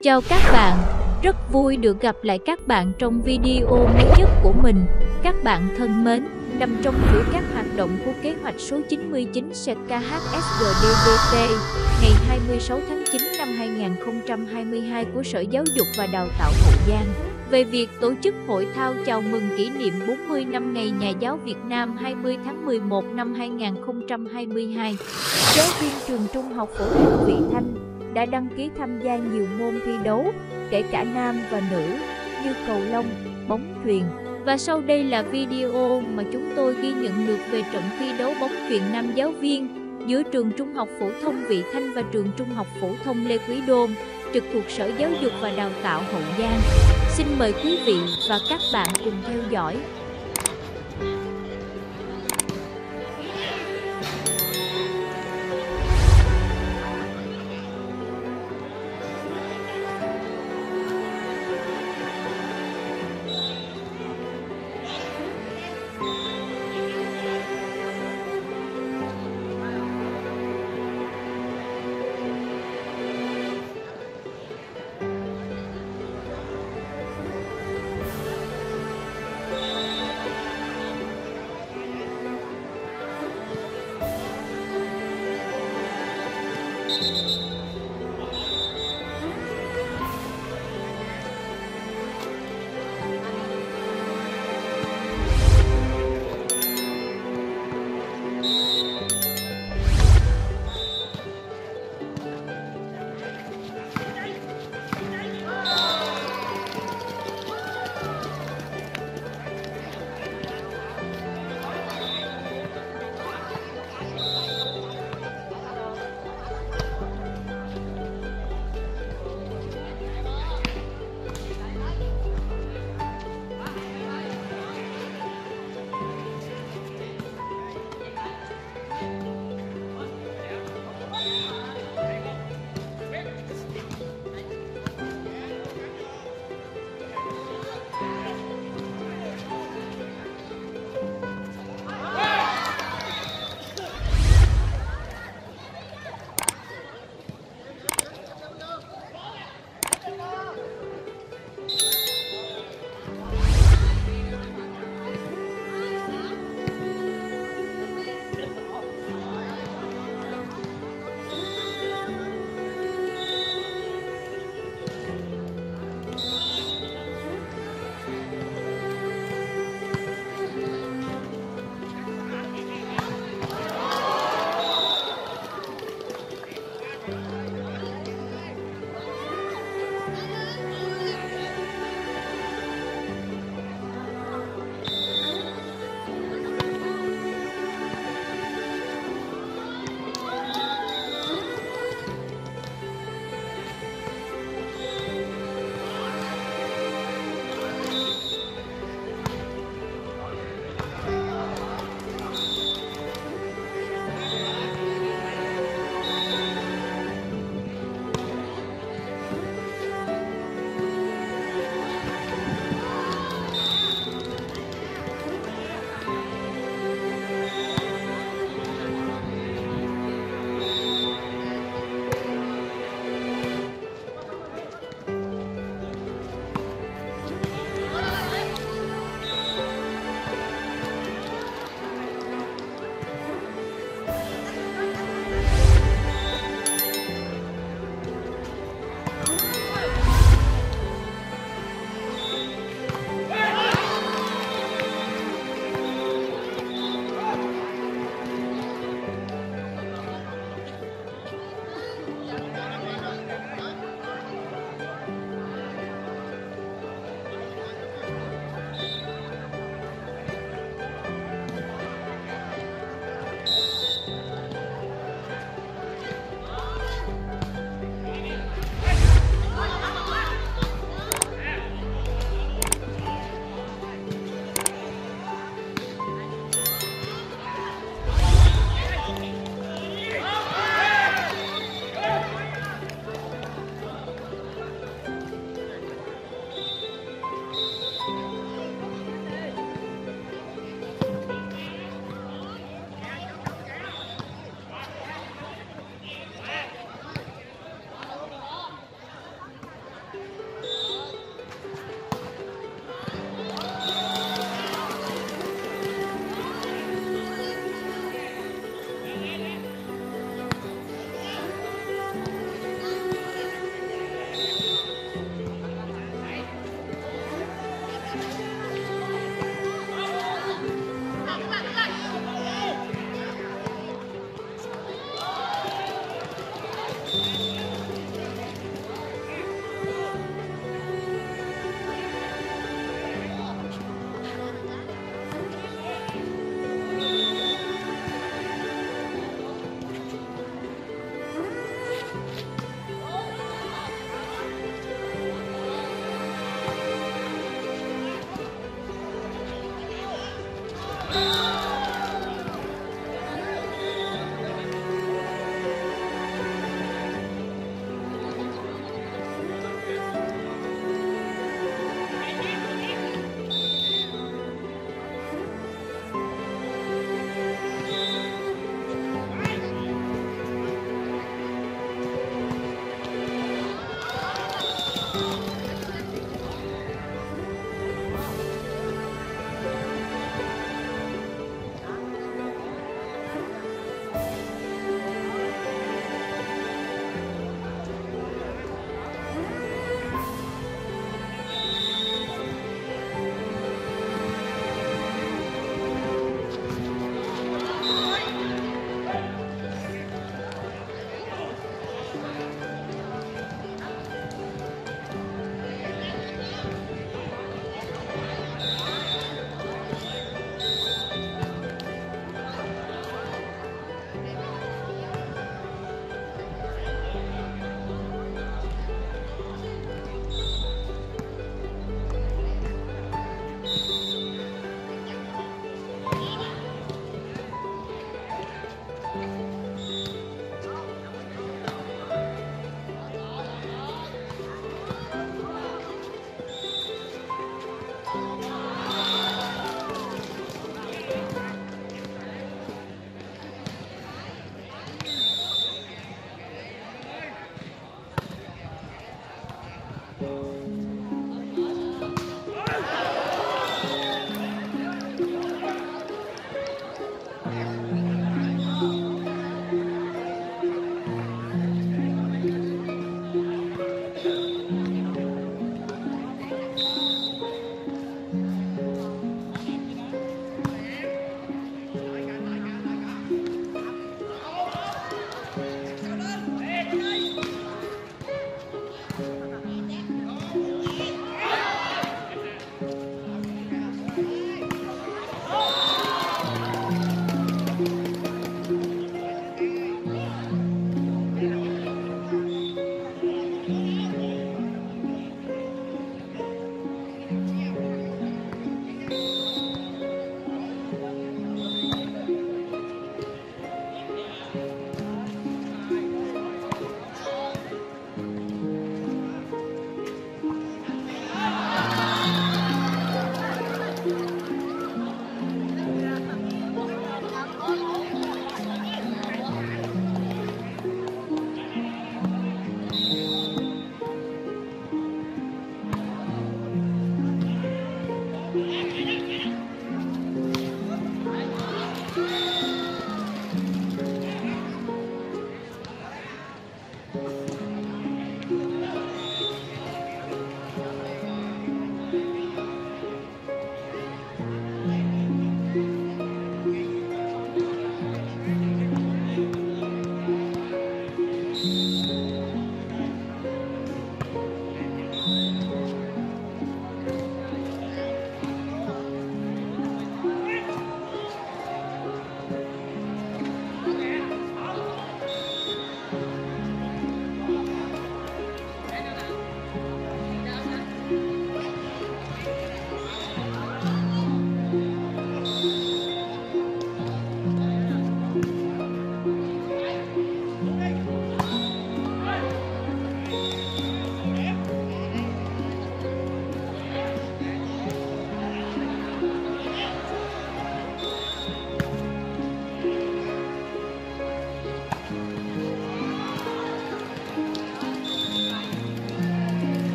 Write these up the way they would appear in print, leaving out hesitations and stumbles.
Chào các bạn, rất vui được gặp lại các bạn trong video mới nhất của mình. Các bạn thân mến, nằm trong chuỗi các hoạt động của kế hoạch số 99 SKHSGDVT ngày 26 tháng 9 năm 2022 của Sở Giáo dục và Đào tạo Hậu Giang về việc tổ chức hội thao chào mừng kỷ niệm 40 năm Ngày Nhà giáo Việt Nam 20 tháng 11 năm 2022. Giáo viên trường Trung học phổ thông Vị Thanh đã đăng ký tham gia nhiều môn thi đấu, kể cả nam và nữ, như cầu lông, bóng chuyền. Và sau đây là video mà chúng tôi ghi nhận được về trận thi đấu bóng chuyền nam giáo viên giữa trường Trung học phổ thông Vị Thanh và trường Trung học phổ thông Lê Quý Đôn, trực thuộc Sở Giáo dục và Đào tạo Hậu Giang. Xin mời quý vị và các bạn cùng theo dõi.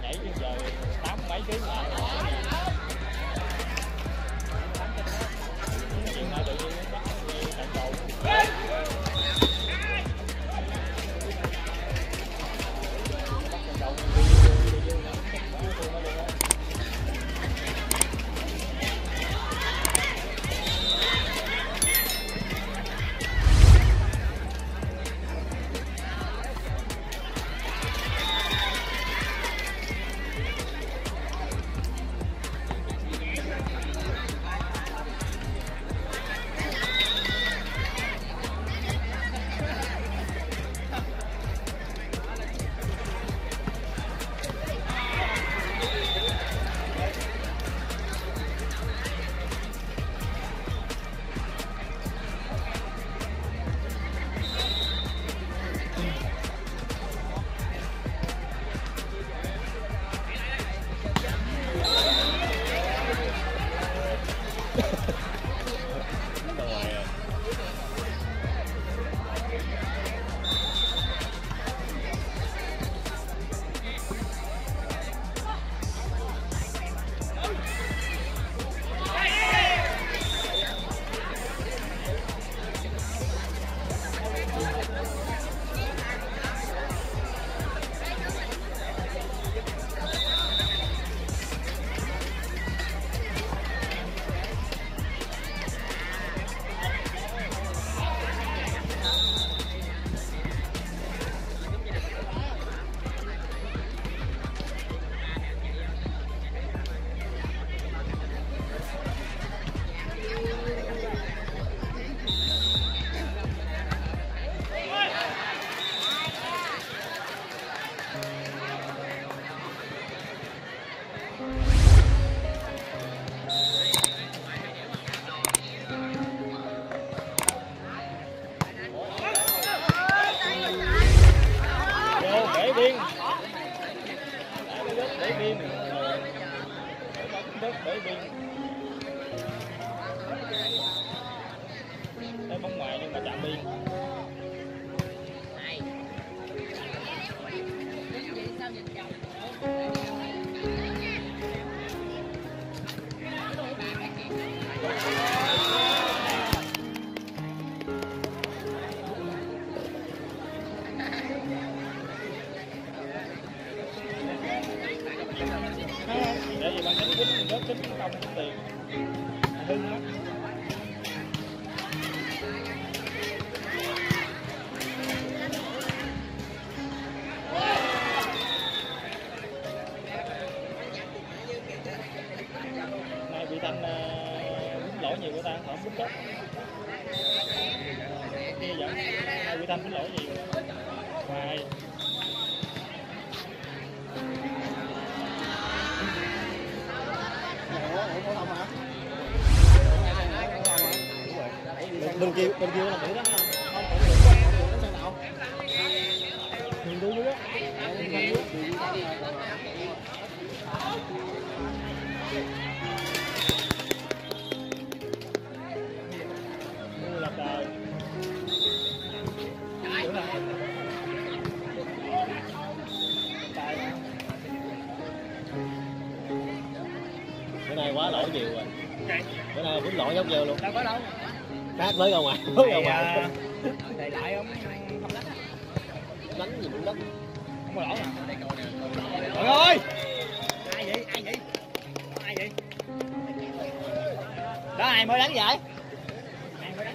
đẩy chứ giờ 8 mấy ký là chuyện này tự nhiên nó bắt cạnh cầu. Đây bóng ngoài nhưng mà chạm biên. Để gì bạn tính góp tính công tính tiền hưng lắm. Nay bị Thanh dính lỗi nhiều của ta không đúng chết. Kia vậy? Nay bị Thanh dính lỗi nhiều. Hoài. Bên kia là nữ đó không? Không sao nào? Nhìn đuôi đó. Mưa là trời. Bữa nay quá lỗi nhiều rồi. Bữa nay quýnh lỗi giống nhau luôn. Đâu có đâu. Khác với ra ngoài. Thầy lại không đánh. Đánh gì cũng đánh. Không có lỗi à. Trời ơi. Ai vậy? Ai vậy? Ai vậy? Đó ai mới đánh vậy? Ai mới đánh?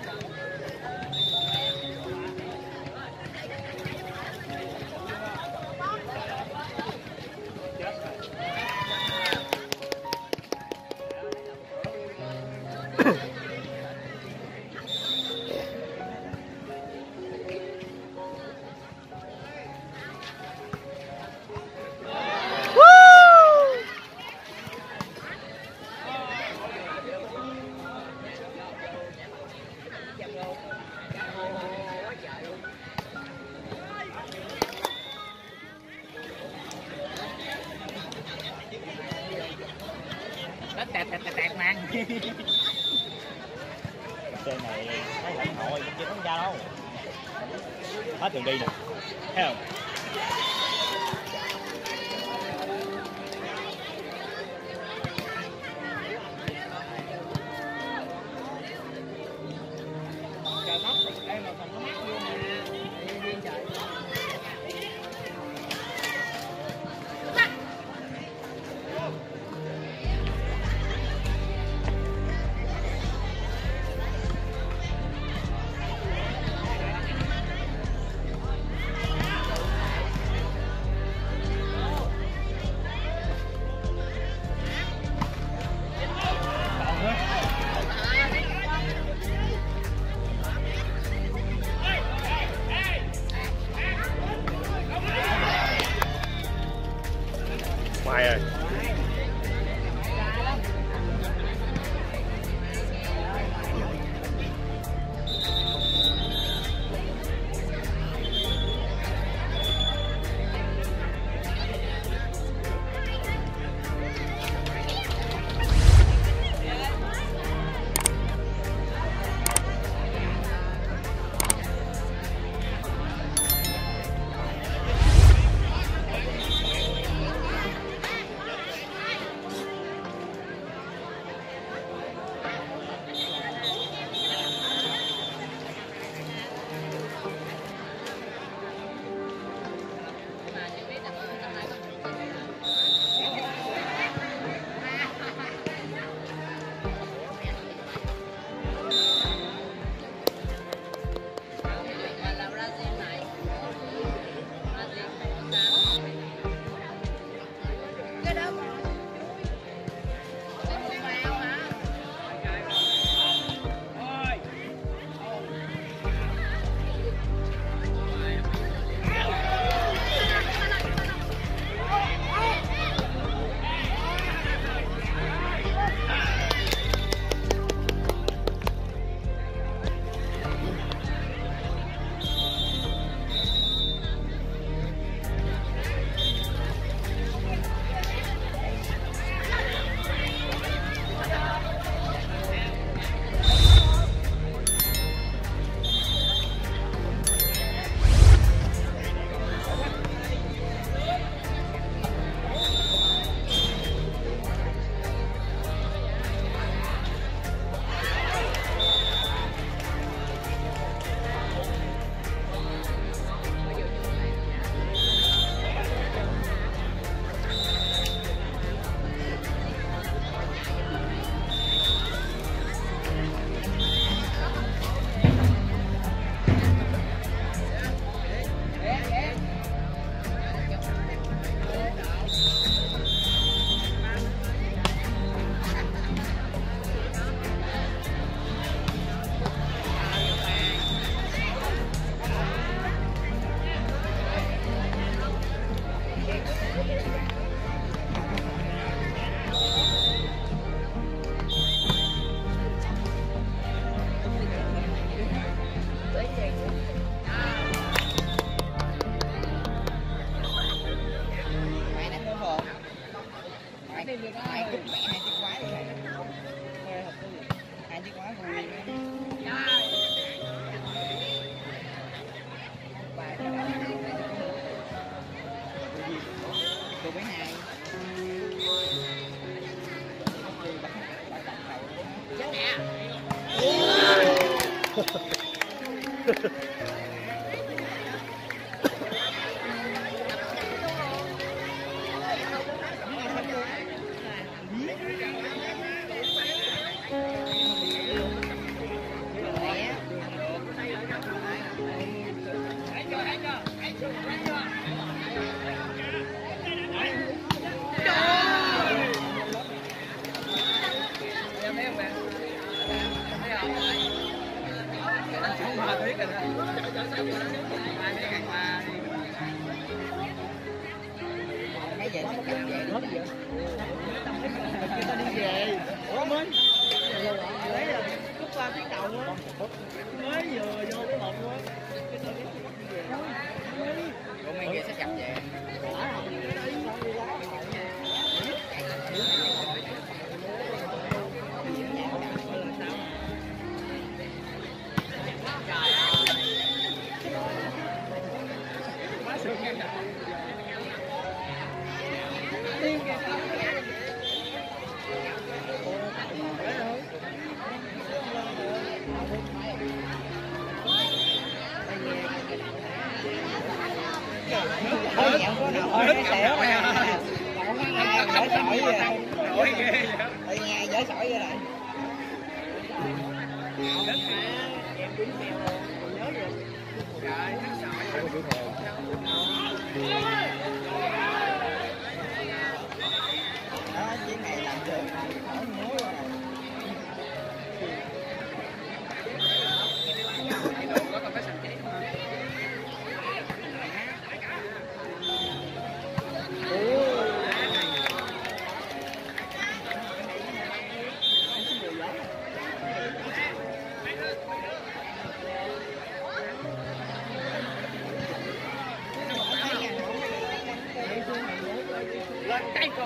Nó tẹt mang. Trên này nó lãnh hội chứ không ra đâu. Hết đường đi nè. Thấy không? Ngoài rồi.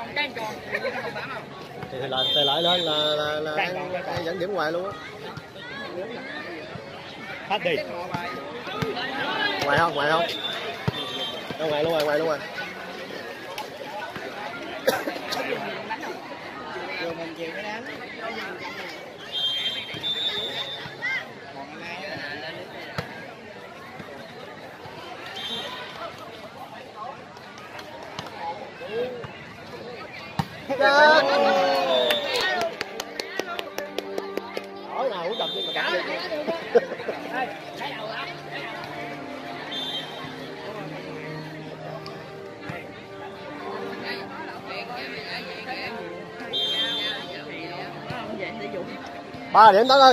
thì lại lên là ăn dẫn điểm ngoài luôn á. Hết đi. Ngoài không? Ra ngoài luôn rồi. Rồi mình chịu cái đám. Hỏi nào cũng đập nhưng mà cả đi. Ba điểm Tấn ơi.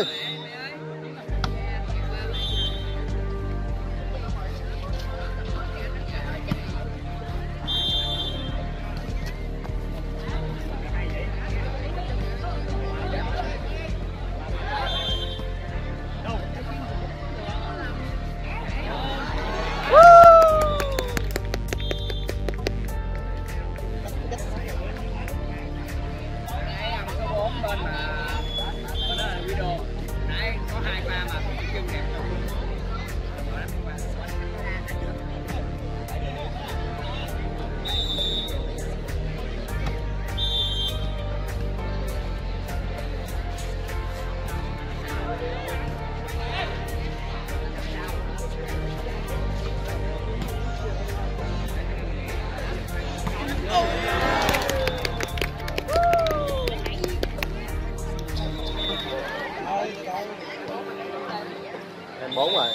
Em 4 rồi.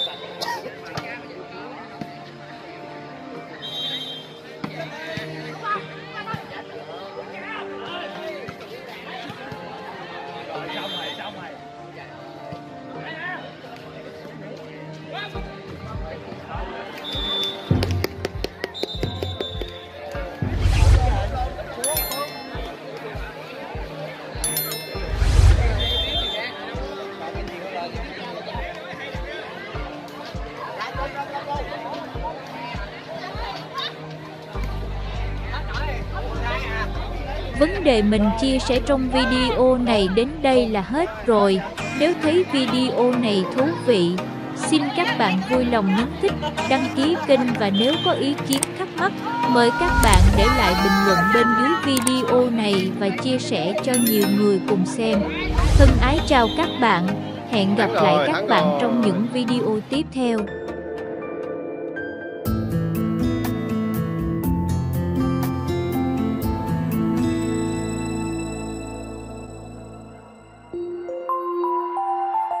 Xong rồi. Vấn đề mình chia sẻ trong video này đến đây là hết rồi. Nếu thấy video này thú vị, xin các bạn vui lòng nhấn thích, đăng ký kênh và nếu có ý kiến thắc mắc, mời các bạn để lại bình luận bên dưới video này và chia sẻ cho nhiều người cùng xem. Thân ái chào các bạn, hẹn gặp lại các bạn trong những video tiếp theo.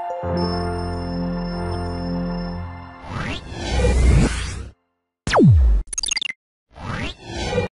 You